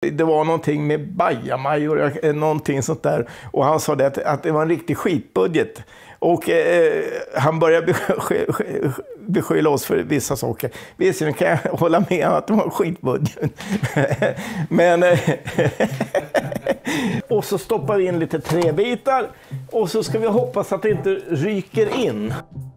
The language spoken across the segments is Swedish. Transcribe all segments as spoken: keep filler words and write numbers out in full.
Det var någonting med bajamajor, någonting sånt där. Och han sa det att, att det var en riktig skitbudget. Och eh, han började besky, beskylla oss för vissa saker. Visserligen kan jag hålla med om att det var en skitbudget. Men... Eh, och så stoppar vi in lite träbitar. Och så ska vi hoppas att det inte ryker in.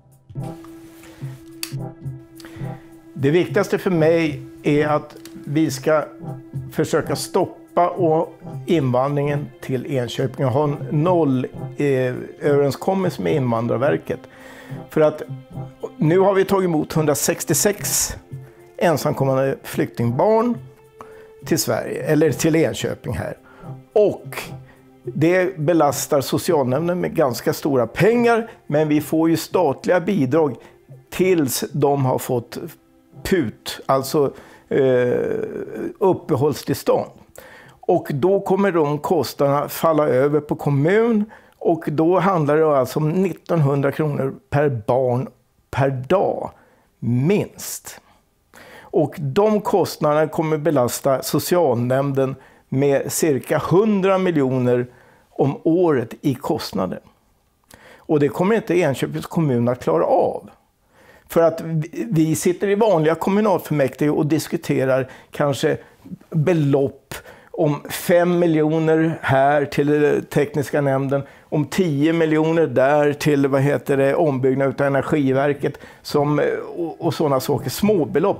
Det viktigaste för mig är att vi ska försöka stoppa och invandringen till Enköping och ha en noll eh, överenskommelse med Invandrarverket. För att nu har vi tagit emot hundrasextiosex ensamkommande flyktingbarn till Sverige, eller till Enköping här. Och det belastar socialnämnden med ganska stora pengar, men vi får ju statliga bidrag tills de har fått P U T, alltså eh, uppehållstillstånd. Och då kommer de kostnaderna falla över på kommun, och då handlar det alltså om nittonhundra kronor per barn per dag, minst. Och de kostnaderna kommer belasta socialnämnden med cirka hundra miljoner om året i kostnader. Och det kommer inte Enköpings kommun att klara av. För att vi sitter i vanliga kommunalfullmäktige och diskuterar kanske belopp om fem miljoner här till tekniska nämnden, om tio miljoner där till vad heter det, ombyggnad av Energiverket som, och, och sådana saker, småbelopp.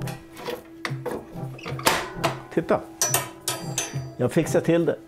Titta, jag fixar till det.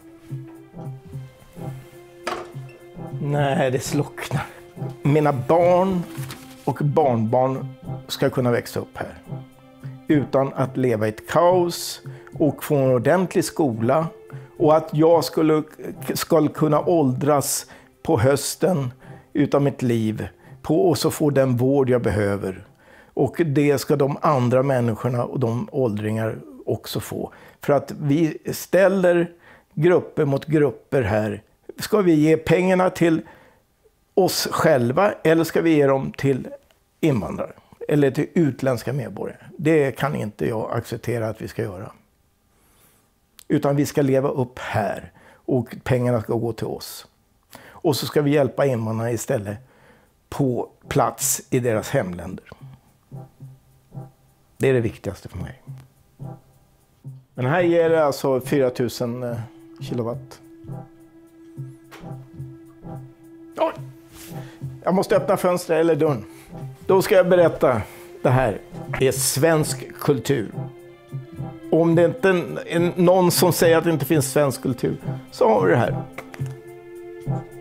Nej, det slocknar. Mina barn och barnbarn ska kunna växa upp här utan att leva i ett kaos och få en ordentlig skola, och att jag skulle, skulle kunna åldras på hösten utav mitt liv på, och så få den vård jag behöver. Och det ska de andra människorna och de åldringar också få. För att vi ställer grupper mot grupper här. Ska vi ge pengarna till oss själva eller ska vi ge dem till invandrare eller till utländska medborgare? Det kan inte jag acceptera att vi ska göra. Utan vi ska leva upp här och pengarna ska gå till oss. Och så ska vi hjälpa invandrarna istället på plats i deras hemländer. Det är det viktigaste för mig. Men här ger det alltså fyra tusen kilowatt. Oj! Jag måste öppna fönstret eller dörren. Då ska jag berätta. Det här är svensk kultur. Om det inte är någon som säger att det inte finns svensk kultur, så har vi det här.